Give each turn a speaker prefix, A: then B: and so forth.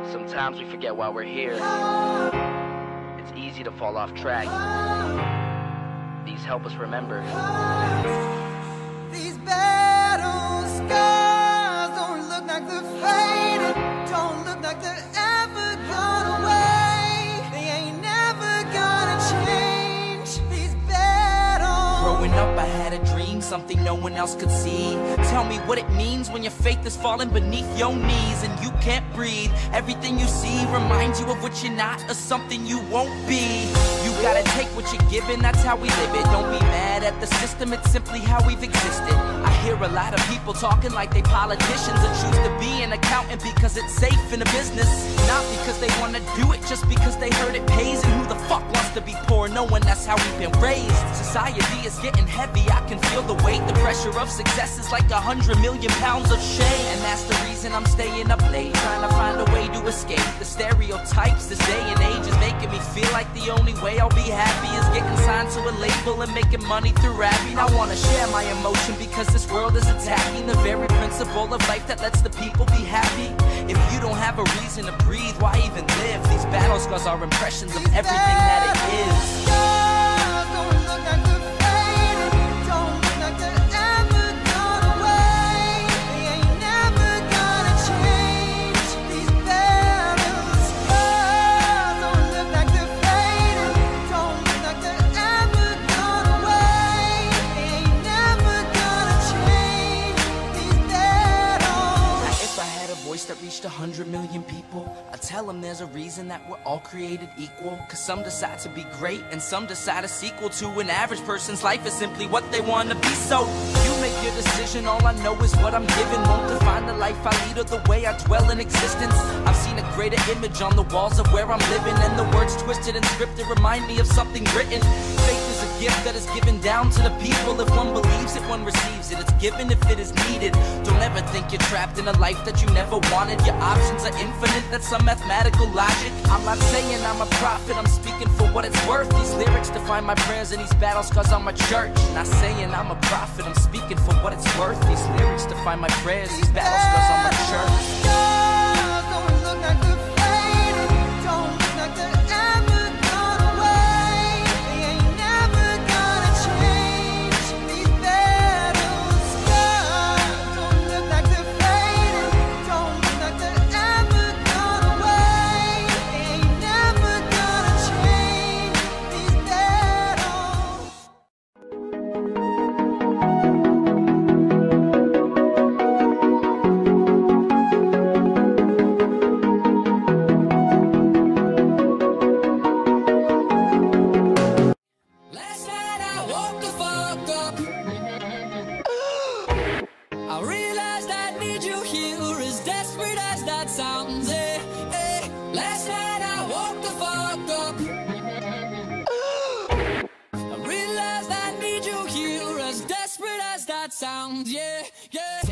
A: Sometimes we forget why we're here. It's easy to fall off track. These help us remember.
B: These battle scars don't look like they're faded, don't look like they're ever gone away. They ain't never gonna change. These battles.
C: Growing up I had a dream, something no one else could see. Tell me what it means when your faith is falling beneath your knees and you can't breathe. Everything you see reminds you of what you're not or something you won't be. You gotta take what you're given, that's how we live it. Don't be mad at the system, it's simply how we've existed. I hear a lot of people talking like they politicians or choose to be an accountant because it's safe in a business. Not because they wanna do it, just because they heard it pays. And who the fuck wants to be poor knowing that's how we've been raised? Society is getting heavy, I can feel the weight. The pressure of success is like 100 million pounds of shame. And that's the reason I'm staying up late, trying to find a way to escape the stereotypes this day and age is making me feel like the only way I'll be happy is getting signed to a label and making money through rapping. I wanna share my emotion because this world is attacking the very principle of life that lets the people be happy. If you don't have a reason to breathe, why even live? These battle scars are impressions of everything that it is.
B: Don't look like they're faded, don't look like they're ever gone away. They ain't never gonna change. These battle scars don't look like they're faded, don't look like they're ever gone away. They ain't never gonna change. These battles.
C: Now, if I had a voice that reached 100 million people, I'd tell them there's a reason that we're all created equal. Cause some decide to be great and some decide a sequel to an average person's life is simply what they want to be. So you make your decision, all I know is what I'm given. Won't define the life I lead or the way I dwell in existence. I've seen a greater image on the walls of where I'm living, and the words twisted and scripted remind me of something written. Faith is a gift that is given down to the people. If one believes it, one receives it. It's given if it is needed. Don't ever think you're trapped in a life that you never wanted. Your options are infinite, that's some mathematical logic. I'm not saying I'm a prophet, I'm speaking for what it's worth. These lyrics define my prayers and these battle scars on my church. Not saying I'm a prophet, I'm speaking for what it's worth. These lyrics define my prayers, these battle scars on my church.
B: Don't look like they're faded, don't look like they're ever gone away. They ain't never gonna change. These battle scars don't look like they're faded, don't look like they're ever gone away. They ain't never gonna change. These battles.
C: Last night I woke the fuck up. I realized I need you here, as desperate as that sounds. Last night I woke the fuck up. I realized I need you here, as desperate as that sounds. Yeah, yeah.